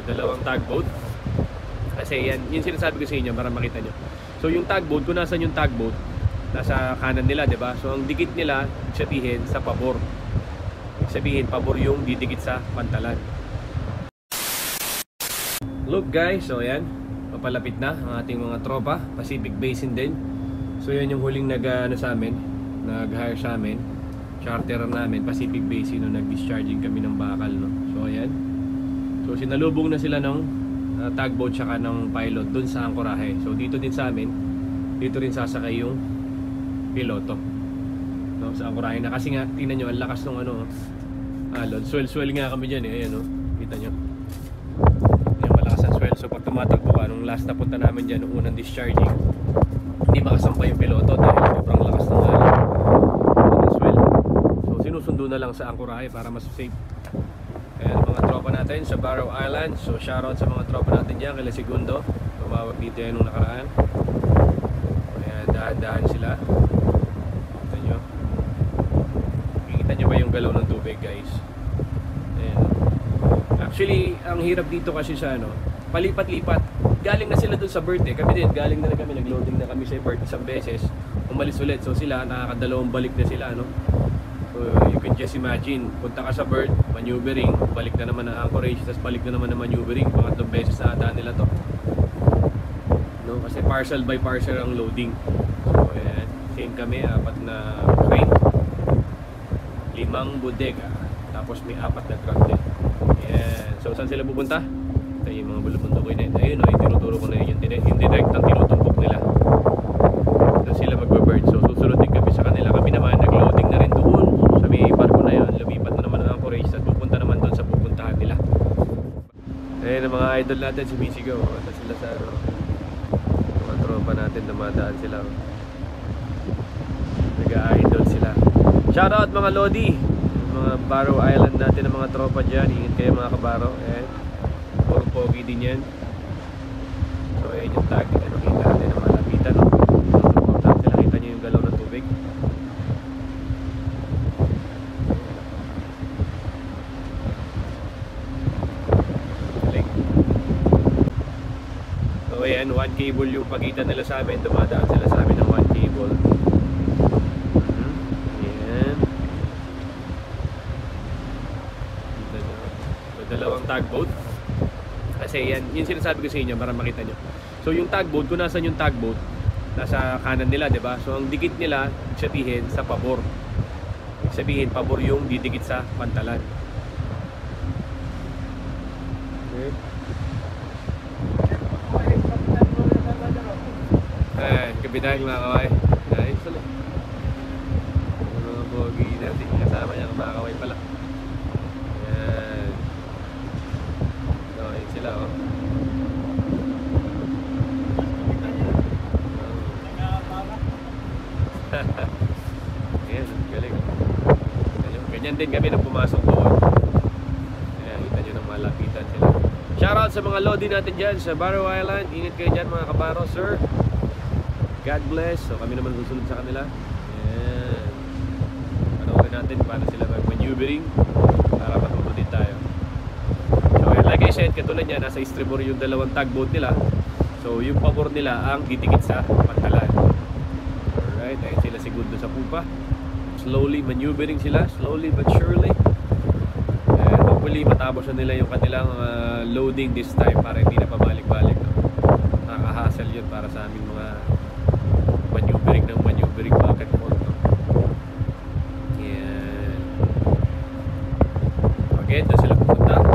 Dalawang tugboat. Kasi yan, yung sinasabi ko sa inyo para makita nyo. So yung tugboat, kung nasan yung tugboat, nasa kanan nila, diba? So ang dikit nila, sabihin sa pabor. Sabihin, pabor yung didikit sa pantalan. Look guys, so yan, papalapit na ang ating mga tropa, Pacific Basin din. So yan yung huling sa amin, nag-hire sa amin, charterer namin, Pacific Basin, no, nag-discharging kami ng bakal, no. So ayan. So sinalubong na sila ng tugboat tsaka ng pilot dun sa angkorahe. So dito din sa amin, dito rin sasakay yung piloto, no, sa angkorahe na. Kasi nga, tingnan nyo, ang lakas ng alon. Swell nga kami dyan eh, ayan, no, kita nyo. Ayan, malakas ang swell. So pag tumatakbo ka, nung last na punta namin dyan, nung unang discharging, hindi makasampay yung piloto dahil sobrang lakas ng swell. So sinusundo na lang sa angkorahe para mas safe. Ayan, mga tropa natin sa Barrow Island. So shoutout sa mga tropa natin dyan, kila Segundo, tumawag dito yan nung nakaraan. Ayan, dahan-dahan sila. Kita nyo, makikita nyo ba yung galaw ng tubig guys? Ayan. Actually, ang hirap dito kasi sa palipat-lipat. Galing na sila dun sa berth eh. Kami din, galing na kami, nag-loading na kami sa berth isang beses, umalis ulit. So sila, nakakadalawang balik na sila, no? So you can just imagine, punta ka sa berth, maneuvering, balik na naman ang anchorage, tapos balik na naman ang maneuvering. Pangatlong beses na ata nila to, no? Kasi parcel by parcel ang loading. So ayan, same kami, 4 na crane, 5 bodega, tapos may 4 na truck din. Ayan. So saan sila pupunta? Ito yung mga bulubundok ko yun. Ayun o, tinuturo ko na yun. Yung direct ang tinutumpok nila. Doon sila magbe-bird. So susunod din kami sa kanila. Kami naman nag-loading na rin doon sa may barko na yun. Lumipat na naman ang anchorage at pupunta naman doon sa pupuntahan nila. Ayun ang mga idol natin, si Misigo. At sila sa mga tropa natin, dumadaan sila. Nag-idol sila. Shoutout mga Lodi, mga Barrow Island natin, ang mga tropa dyan. Ingat kayo mga kabaro. Ayan, puro pogi din yan. So ayan yung tag, nakita natin ang malapitan, no? Nakita nyo yung galaw ng tubig. So ayan, 1 cable yung pagitan nila sa amin. Dumadaan sila sa amin ng 1 cable. Dalawang tugboat. Kasi yan, yung sinasabi ko sa inyo para makita nyo. So yung tugboat, kung nasan yung tugboat, nasa kanan nila, diba? So ang dikit nila, sabihin sa pabor. Sabihin, pabor yung didikit sa pantalan. Okay. Ayan, kapitan mga kaway. Nice. Mga bogi natin, kasama niya mga kaway pala. Ayan. Sila oh. Ayan, galing. Ganyan din kami nang pumasok doon. Ayan, kita nyo ng malapitan sila. Shoutout sa mga Lodi natin dyan sa Barrow Island. Ingat kayo dyan mga kabaro, sir. God bless. So kami naman susunod sa kanila. Ayan, panoorin natin paano sila mag-maneuvering para matuto din tayo. Like I said, katulad niya, nasa estribor yung dalawang tugboat nila. So yung pabor nila ang didikit sa pantalan. Alright, ayun sila segundo sa pupa. Slowly maneuvering sila, slowly but surely. And hopefully matapos na nila yung kanilang loading this time para hindi na pabalik-balik, no? Nakaka-hassle yun para sa aming mga maneuvering back and forth, no? Yan. Okay, doon sila pupunta.